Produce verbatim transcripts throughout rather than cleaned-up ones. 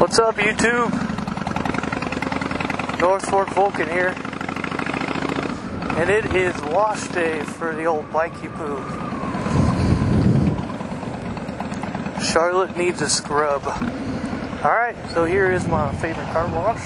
What's up, YouTube? North Fork Vulcan here. And it is wash day for the old bikey poo. Charlotte needs a scrub. Alright, so here is my favorite car wash.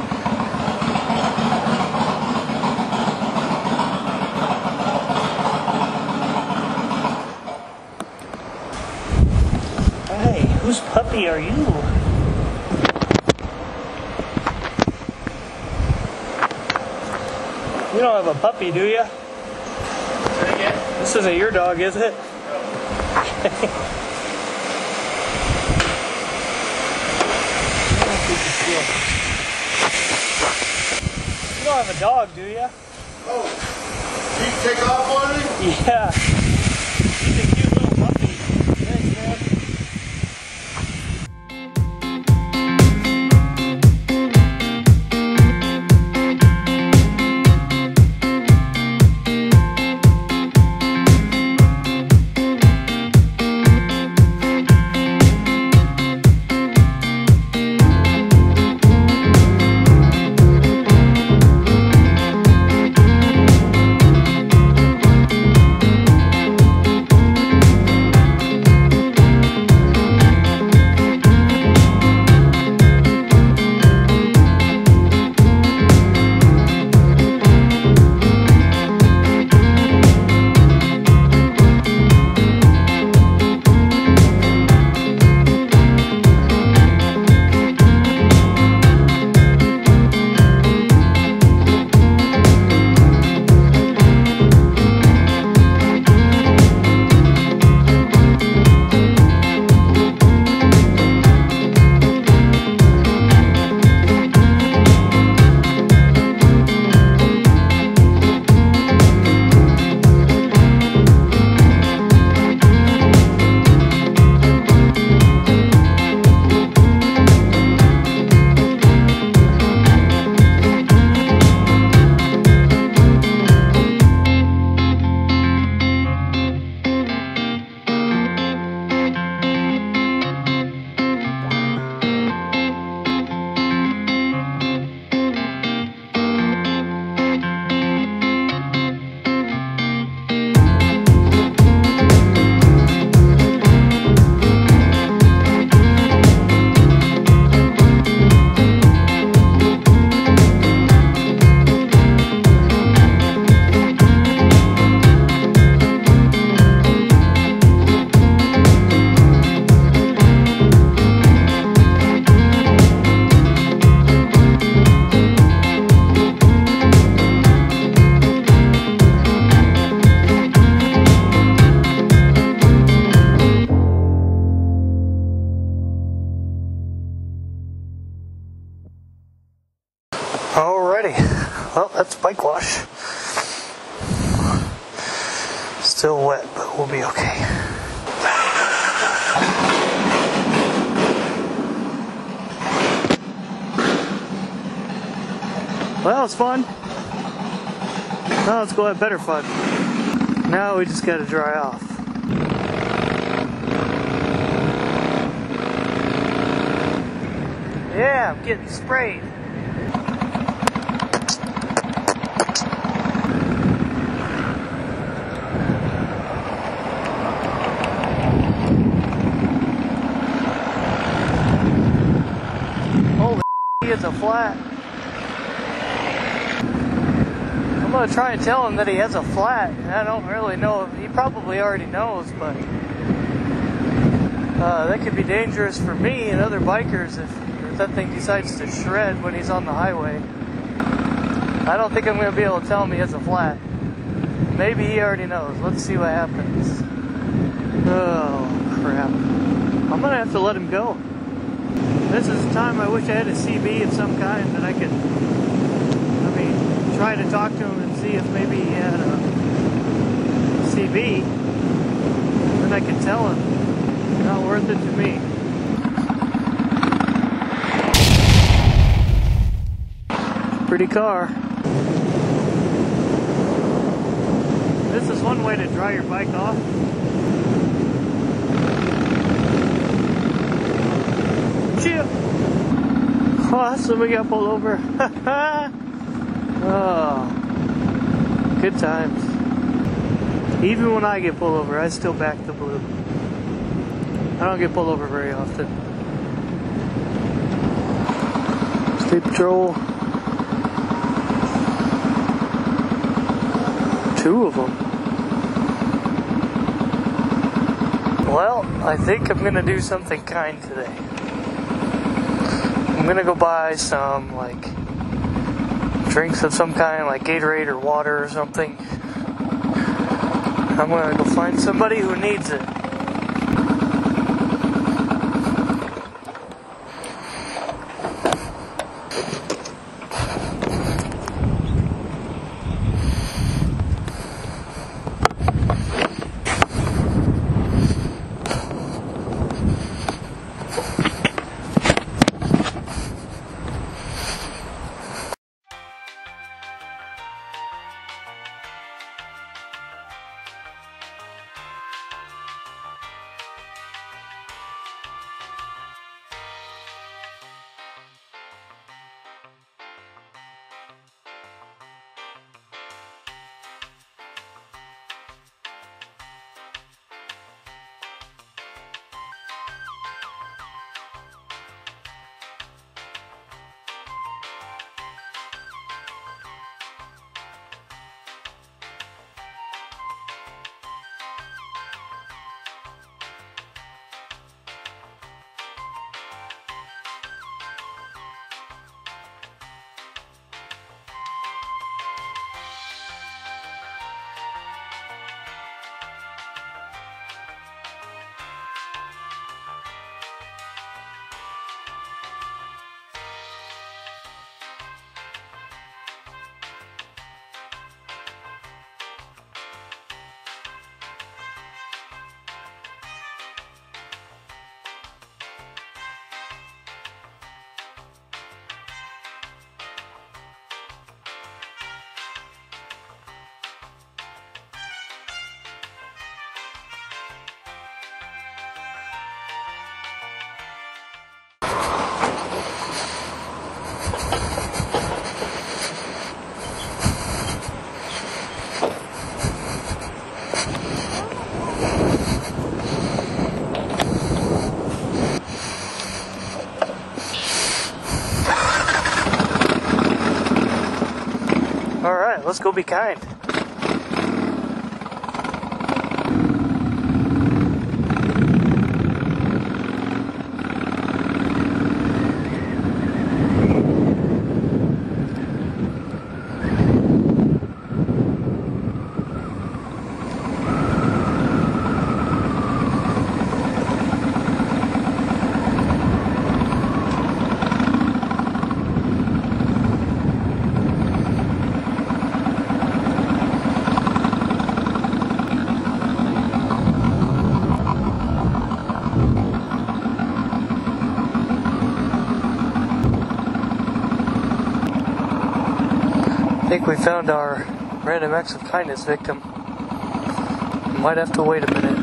Hey, whose puppy are you? You don't have a puppy, do you? This isn't your dog, is it? You don't have a dog, do you? Oh, you take off on me? Yeah. He's a cute little puppy. Thanks, man. Alrighty, well, that's bike wash. Still wet, but we'll be okay. Well, it's fun. Now let's go have better fun. Now we just gotta dry off. Yeah, I'm getting sprayed. He has a flat. I'm gonna try and tell him that he has a flat. And I don't really know if he probably already knows, but uh, that could be dangerous for me and other bikers if, if that thing decides to shred when he's on the highway. I don't think I'm gonna be able to tell him he has a flat. Maybe he already knows. Let's see what happens. Oh crap. I'm gonna have to let him go. This is a time I wish I had a C B of some kind that I could, I mean, try to talk to him and see if maybe he had a C B. Then I could tell him. Not worth it to me. Pretty car. This is one way to dry your bike off. Cheer. Oh, somebody got pulled over. Oh, good times. Even when I get pulled over, I still back the blue. I don't get pulled over very often. State Patrol. Two of them. Well, I think I'm gonna do something kind today. I'm gonna go buy some, like, drinks of some kind, like Gatorade or water or something. I'm gonna go find somebody who needs it. Alright, let's go be kind. I think we found our random acts of kindness victim. Might have to wait a minute.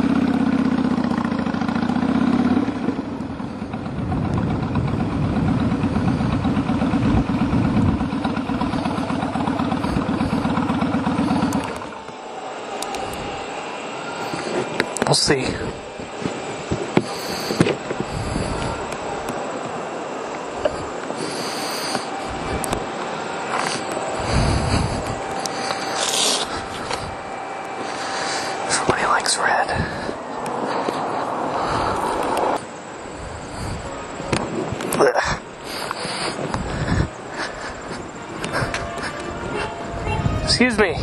We'll see. Red. Ugh. Excuse me.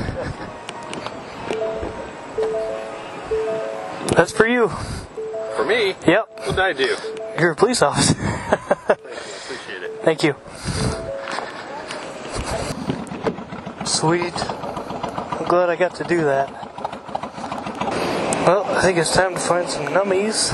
That's for you. For me? Yep. What did I do? You're a police officer. Thank you. I appreciate it. Thank you. Sweet. I'm glad I got to do that. Well, I think it's time to find some nummies.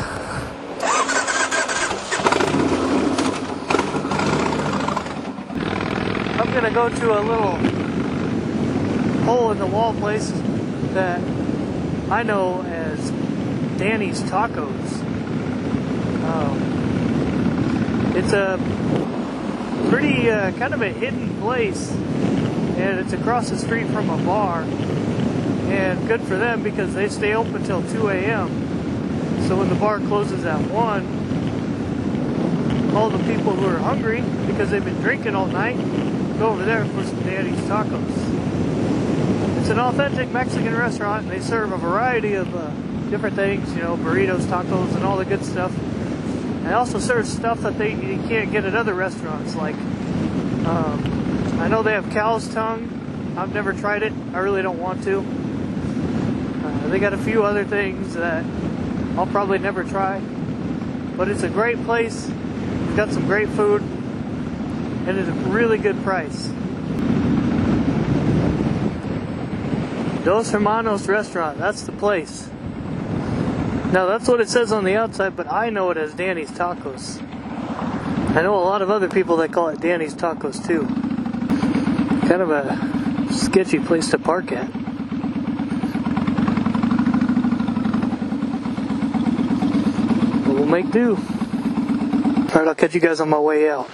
I'm gonna go to a little hole in the wall place that I know as Danny's Tacos. Um, It's a pretty uh, kind of a hidden place, and it's across the street from a bar. And good for them because they stay open till two A M So when the bar closes at one, all the people who are hungry because they've been drinking all night go over there for some Danny's Tacos. It's an authentic Mexican restaurant, and they serve a variety of uh, different things, you know, burritos, tacos, and all the good stuff. And they also serve stuff that they you can't get at other restaurants, like um, I know they have cow's tongue. I've never tried it. I really don't want to. Uh, they got a few other things that I'll probably never try, but it's a great place. It's got some great food, and it's a really good price. Dos Hermanos Restaurant, that's the place. Now that's what it says on the outside, but I know it as Danny's Tacos. I know a lot of other people that call it Danny's Tacos too. Kind of a sketchy place to park at. But we'll make do. Alright, I'll catch you guys on my way out.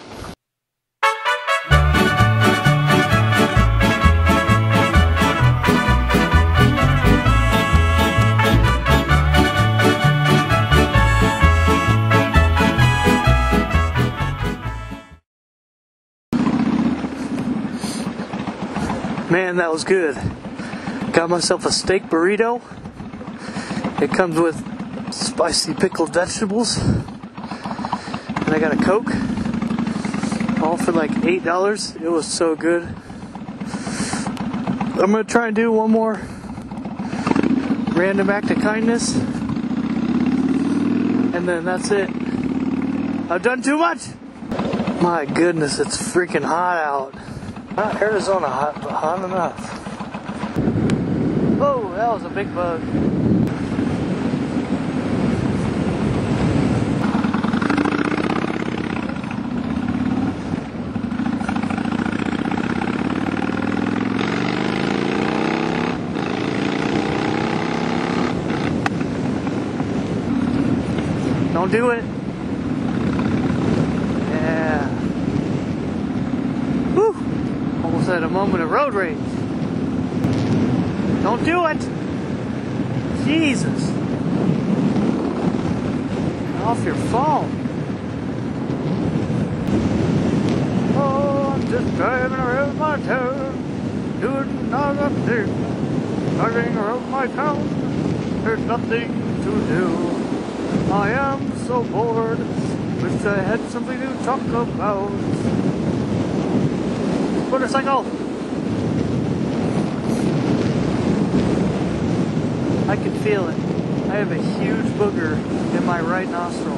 Man, that was good. Got myself a steak burrito. It comes with spicy pickled vegetables. And I got a Coke. All for like eight dollars. It was so good. I'm going to try and do one more random act of kindness. And then that's it. I've done too much! My goodness, it's freaking hot out. Not Arizona hot, but hot enough. Oh, that was a big bug. Don't do it. Yeah. Whew. Almost had a moment of road rage. Don't do it. Jesus. Get off your phone. Oh, I'm just driving around my town, doing nothing, driving around my town. There's nothing to do. I am so bored. Wish I had something to talk about. Motorcycle! I can feel it. I have a huge booger in my right nostril.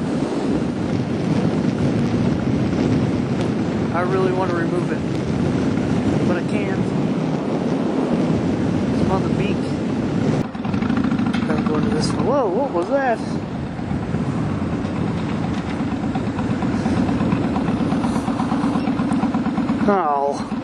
I really want to remove it, but I can't. It's on the beak. I'm going to this one. Whoa, what was that? Oh.